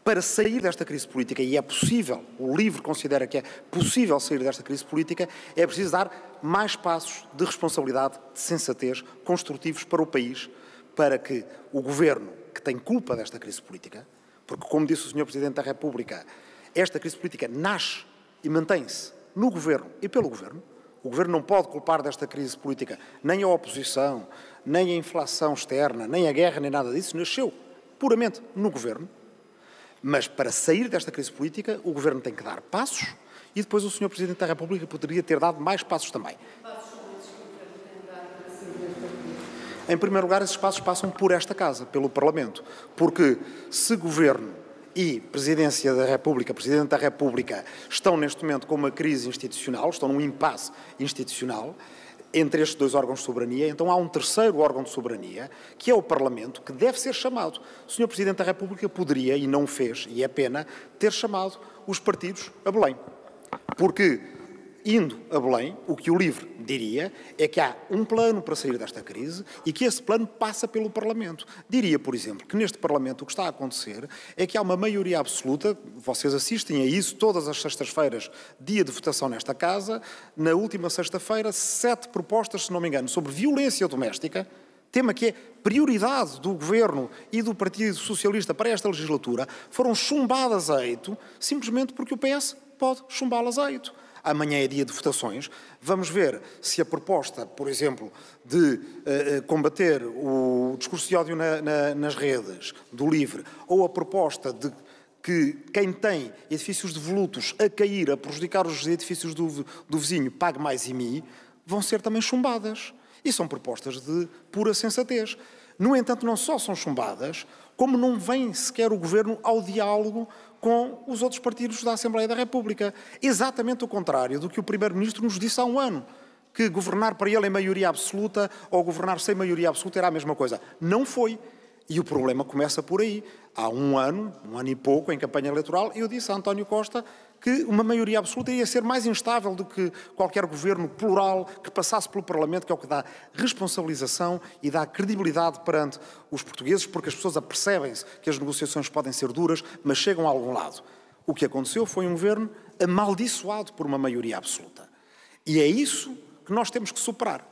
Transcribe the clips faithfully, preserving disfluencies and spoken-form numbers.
Para sair desta crise política, e é possível, o LIVRE considera que é possível sair desta crise política, é preciso dar mais passos de responsabilidade, de sensatez, construtivos para o país, para que o Governo, que tem culpa desta crise política, porque, como disse o senhor Presidente da República, esta crise política nasce e mantém-se no Governo e pelo Governo. O Governo não pode culpar desta crise política nem a oposição, nem a inflação externa, nem a guerra, nem nada disso. Nasceu puramente no Governo. Mas, para sair desta crise política, o Governo tem que dar passos e depois o senhor Presidente da República poderia ter dado mais passos também. Que passos são esses que o Governo tem que dar para sair desta crise? Em primeiro lugar, esses passos passam por esta Casa, pelo Parlamento. Porque se Governo e Presidência da República, Presidente da República, estão neste momento com uma crise institucional, estão num impasse institucional, entre estes dois órgãos de soberania, então há um terceiro órgão de soberania, que é o Parlamento, que deve ser chamado. O senhor Presidente da República poderia, e não o fez, e é pena, ter chamado os partidos a Belém. Porque, indo a Belém, o que o LIVRE diria é que há um plano para sair desta crise e que esse plano passa pelo Parlamento. Diria, por exemplo, que neste Parlamento o que está a acontecer é que há uma maioria absoluta, vocês assistem a isso todas as sextas-feiras, dia de votação nesta Casa, na última sexta-feira, sete propostas, se não me engano, sobre violência doméstica, tema que é prioridade do Governo e do Partido Socialista para esta legislatura, foram chumbadas a eito, simplesmente porque o P S pode chumbá-las a eito. Amanhã é dia de votações. Vamos ver se a proposta, por exemplo, de uh, combater o discurso de ódio na, na, nas redes do LIVRE, ou a proposta de que quem tem edifícios devolutos a cair, a prejudicar os edifícios do, do vizinho, pague mais I M I, vão ser também chumbadas. E são propostas de pura sensatez. No entanto, não só são chumbadas, como não vem sequer o Governo ao diálogo com os outros partidos da Assembleia da República. Exatamente o contrário do que o Primeiro-Ministro nos disse há um ano, que governar para ele em maioria absoluta ou governar sem maioria absoluta era a mesma coisa. Não foi. E o problema começa por aí. Há um ano, um ano e pouco, em campanha eleitoral, eu disse a António Costa que uma maioria absoluta ia ser mais instável do que qualquer governo plural que passasse pelo Parlamento, que é o que dá responsabilização e dá credibilidade perante os portugueses, porque as pessoas apercebem-se que as negociações podem ser duras, mas chegam a algum lado. O que aconteceu foi um governo amaldiçoado por uma maioria absoluta. E é isso que nós temos que superar.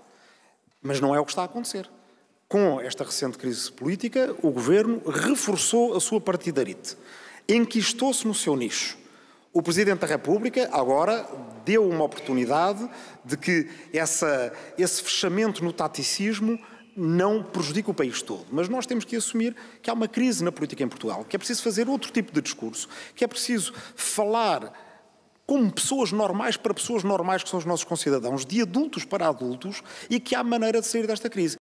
Mas não é o que está a acontecer. Com esta recente crise política, o Governo reforçou a sua partidarite, enquistou-se no seu nicho. O Presidente da República agora deu uma oportunidade de que essa, esse fechamento no taticismo não prejudique o país todo. Mas nós temos que assumir que há uma crise na política em Portugal, que é preciso fazer outro tipo de discurso, que é preciso falar como pessoas normais para pessoas normais, que são os nossos concidadãos, de adultos para adultos, e que há maneira de sair desta crise.